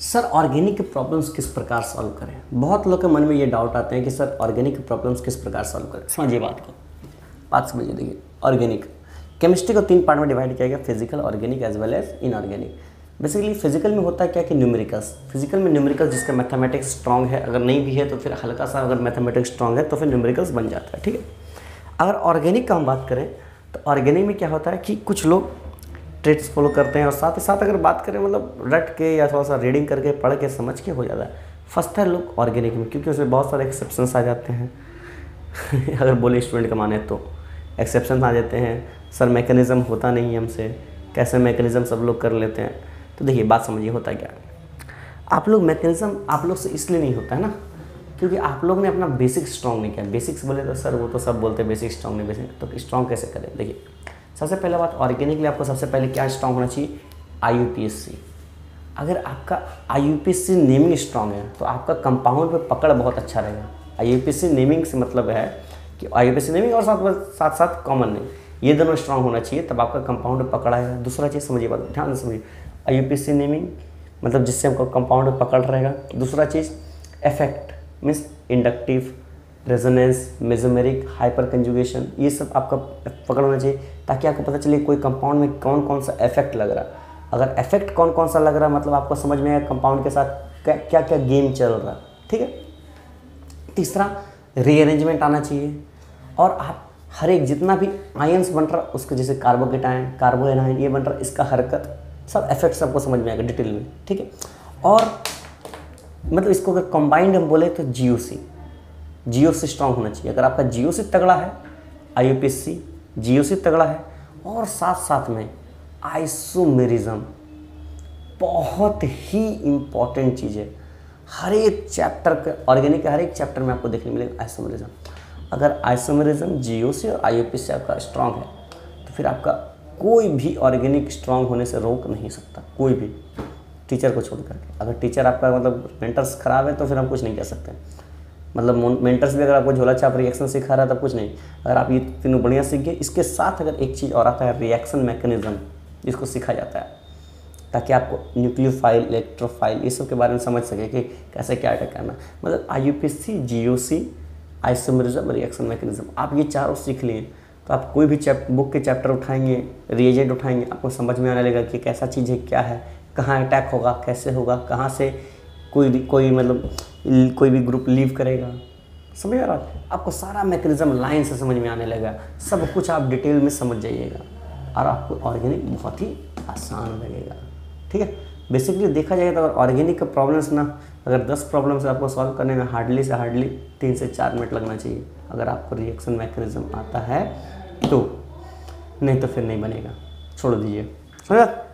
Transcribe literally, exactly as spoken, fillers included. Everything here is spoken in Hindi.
सर ऑर्गेनिक के प्रॉब्लम्स किस प्रकार सॉल्व करें। बहुत लोग के मन में ये डाउट आते हैं कि सर ऑर्गेनिक के प्रॉब्लम्स किस प्रकार सॉल्व करें। समझिए बात को, बात समझिए। देखिए ऑर्गेनिक केमिस्ट्री को तीन पार्ट में डिवाइड किया गया, physical, organic as well as inorganic. Basically physical में होता है क्या कि न्यूमेरिकल्स, फिजिकल में न्यूमेरिकल्स जिसका मैथमेटिक्स स्ट्रॉन्ग है, अगर नहीं भी है तो फिर हल्का सा अगर मैथमेटिक्स स्ट्रॉन्ग है तो फिर न्यूमेरिकल्स बन जाता है, ठीक है। अगर ऑर्गेनिक का हम बात करें तो ऑर्गेनिक में क्या होता है कि कुछ लोग ट्रिक्स फॉलो करते हैं और साथ ही साथ अगर बात करें मतलब रट के या थोड़ा सा रीडिंग करके पढ़ के समझ के हो जाता है। फर्स्ट है लोग ऑर्गेनिक में, क्योंकि उसमें बहुत सारे एक्सेप्शंस आ जाते हैं अगर बोले स्टूडेंट का माने तो एक्सेप्शन आ जाते हैं। सर मैकेनिज़्म होता नहीं है हमसे, कैसे मैकेनिज़्म सब लोग कर लेते हैं। तो देखिए बात समझिए होता क्या, आप लोग मैकेनिज़्म आप लोग से इसलिए नहीं होता है ना क्योंकि आप लोग ने अपना बेसिक स्ट्रॉन्ग नहीं किया। बेसिक्स बोले तो सर वो तो सब बोलते हैं बेसिक स्ट्रॉन्ग नहीं, बेसिक तो स्ट्रॉन्ग कैसे करें। देखिए सबसे पहले बात ऑर्गेनिक में आपको सबसे पहले क्या स्ट्रॉन्ग होना चाहिए, I U P S C. अगर आपका I U P S C naming strong है तो आपका कंपाउंड पे पकड़ बहुत अच्छा रहेगा। I U P S C naming से मतलब है कि I U P S C naming और साथ साथ साथ कॉमन नेम, ये दोनों स्ट्रॉन्ग होना चाहिए, तब आपका कंपाउंड पे पकड़ आएगा। दूसरा चीज़ समझिए बात, ध्यान से समझिए, I U P S C naming मतलब जिससे हमको कंपाउंड पे पकड़ रहेगा। दूसरा चीज़ effect means inductive, resonance, mesomeric, hyperconjugation, ये सब आपका पकड़ होना चाहिए ताकि आपको पता चले कोई कंपाउंड में कौन कौन सा इफेक्ट लग रहा है। अगर इफेक्ट कौन कौन सा लग रहा है मतलब आपको समझ में आएगा कंपाउंड के साथ क्या क्या क्या गेम चल रहा है, ठीक है। तीसरा रीअरेंजमेंट आना चाहिए और आप हर एक जितना भी आयंस बन रहा है उसके जैसे कार्बोकेटायन, कार्बोएनायन ये बन रहा है, इसका हरकत सब इफेक्ट सबको समझ में आएगा डिटेल में, ठीक है। और मतलब इसको अगर कंबाइंड हम बोले तो जी ओ सी, जी ओ सी स्ट्रॉन्ग होना चाहिए। अगर आपका जी ओ सी तगड़ा है, I U P S C G O C तगड़ा है और साथ साथ में आइसोमेरिज्म बहुत ही इम्पॉर्टेंट चीज़ है। हर एक चैप्टर के ऑर्गेनिक के हर एक चैप्टर में आपको देखने मिलेगा आइसोमेरिज्म। अगर आइसोमेरिज्म, जी ओ सी और I U P S C आपका स्ट्रॉन्ग है तो फिर आपका कोई भी ऑर्गेनिक स्ट्रॉन्ग होने से रोक नहीं सकता, कोई भी, टीचर को छोड़ करके। अगर टीचर आपका मतलब मेंटर्स ख़राब है तो फिर हम कुछ नहीं कह सकते। मतलब मेंटर्स भी अगर आपको झोला छाप रिएक्शन सिखा रहा है तब कुछ नहीं। अगर आप ये तीनों बढ़िया सीख गए, इसके साथ अगर एक चीज़ और आता है रिएक्शन मैकेनिज्म, जिसको सीखा जाता है ताकि आपको न्यूक्लियोफाइल, इलेक्ट्रोफाइल ये सब के बारे में समझ सके कि कैसे क्या क्या करना। मतलब I U P S C, G O C, isomerism, reaction mechanism, आप ये चारों सीख लिए तो आप कोई भी चैप बुक के चैप्टर उठाएंगे, रिएजेंट उठाएंगे, आपको समझ में आने लगेगा कि कैसा चीज़ है, क्या है, कहाँ अटैक होगा, कैसे होगा, कहाँ से कोई कोई मतलब कोई भी ग्रुप लीव करेगा, समझ आ रहा है। आपको सारा मैकेनिज्म लाइन से समझ में आने लगेगा, सब कुछ आप डिटेल में समझ जाइएगा और आपको ऑर्गेनिक बहुत ही आसान लगेगा, ठीक है। बेसिकली देखा जाएगा तो अगर ऑर्गेनिक का प्रॉब्लम्स ना अगर दस प्रॉब्लम्स आपको सॉल्व करने में हार्डली से हार्डली तीन से चार मिनट लगना चाहिए। अगर आपको रिएक्शन मैकेनिज्म आता है तो, नहीं तो फिर नहीं बनेगा, छोड़ दीजिए, समझा।